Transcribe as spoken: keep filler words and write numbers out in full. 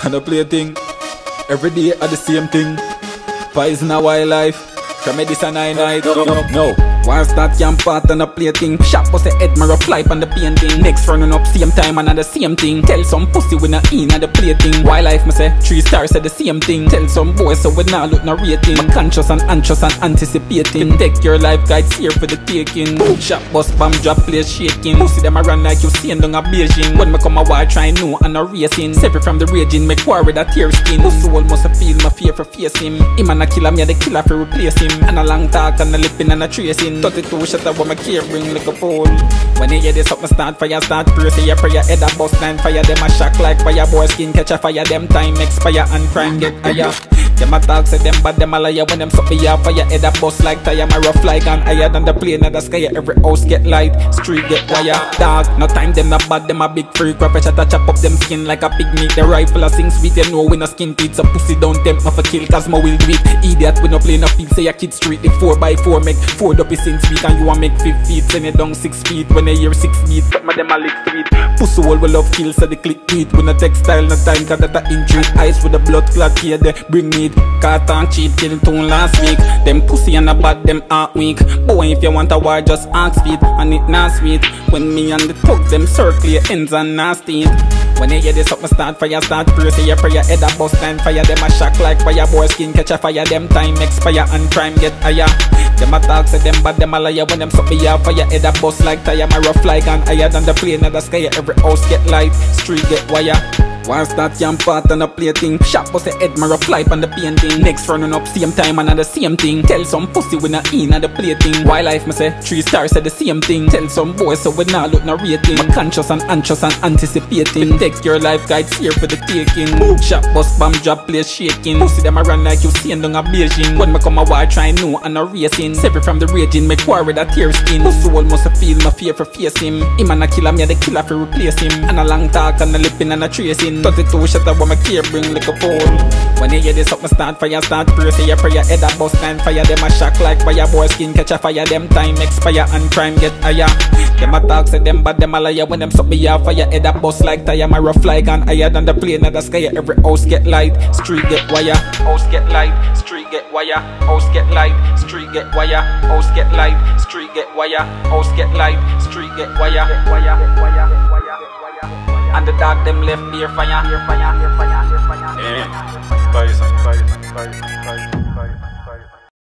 And I play a thing. Every day are the same thing. Poison a wildlife. From medicine I night. No, no, no. Once that yam part and a play a thing. Shop was the head, my fly on the painting. Next running up same time and the same thing. Tell some pussy we not in and the play thing. Wildlife me say three stars say the same thing. Tell some boys so we not look no rating. My conscious and anxious and anticipating. Take your life guides here for the taking. Shop bus bomb drop place shaking. Pussy them a run like you seen down a Beijing. When me come a war try new and a racing. Separate from the raging make war with a tear skin. Pussy all must feel my fear for face him. Him and a killer me the killer for replace him. And a long talk and a lipping and a tracing. thirty-two shut up what my care bring like a pole. When you hear this up, my start fire, start pray. Say your prayer, head a bust nine fire. Them a shock like fire, boy skin catch a fire. Them time expire and crime get higher. Them a talk say them bad, them a liar. When them suck me off fire, head a bust like tire. My rough like and higher than the plane of the sky. Every house get light, street get wire. Dog, no time them not bad, them a big freak. Rap shot a chop up them skin like a picnic. The rifle a sing sweet, them know we no skin teeth. So pussy don't tempt, not for kill, cause my will do it. Idiot, we no play no field, say a kid street. The four by four make four dopey since week. And you a make five feet, send it down six feet. When they hear six beat, but my them a lick tweet. Pussy all we love kill, so they click tweet. When a textile, no time, cause that a intrigue. Ice with a blood clot here, they bring meat. Carton cheat, kill tune last week. Them pussy and a bad, them aren't weak. Boy, if you want a war, just ask feet. And it not sweet. When me and the tug, them circle your ends and nasty. When you hear this up, my start fire, start pray. Say your prayer, head a bust and fire. Them a shock like fire, boy skin catch a fire. Them time expire and crime get higher. Them a talk say them bad, them a liar. When them suck me off fire, head a bust like tire. My rough like and higher than the plane of the sky. Every house get light, street get wire. Once that yam part and a play thing. Shop was the head, my rough life on the painting. Next running up same time and the same thing. Tell some pussy we not in and the play thing. Wildlife me say three stars say the same thing. Tell some boys so we not look no rating. My conscious and anxious and anticipating. Take your life guides here for the taking. Shop bus bomb drop place shaking. Pussy them a run like you seen down a Beijing. When me come a war try new and a racing. Separate from the raging make war with a tear skin. Pussy all must feel my fear for face him. Him and a killer me the killer for replace him. And a long talk and a lipping and a tracing. thirty-two shut up what my care bring like a pole. When you hear this up, my start fire, start pray. Say your prayer, head a bust and fire. Them a shock like fire, boy skin catch a fire. Them time expire and crime get higher. Them a talk say them bad, them a liar. When them suck me off fire, head a bust like tire. My rough like and higher than the plane of the sky. Every house get light, street get wire. House get light, street get wire. House get light, street get wire. House get light, street get wire. House get light, street get wire. Wire, wire, wire. And the dog them left near fire, near fire, near fire, near fire. Yeah, poison, poison, poison, poison.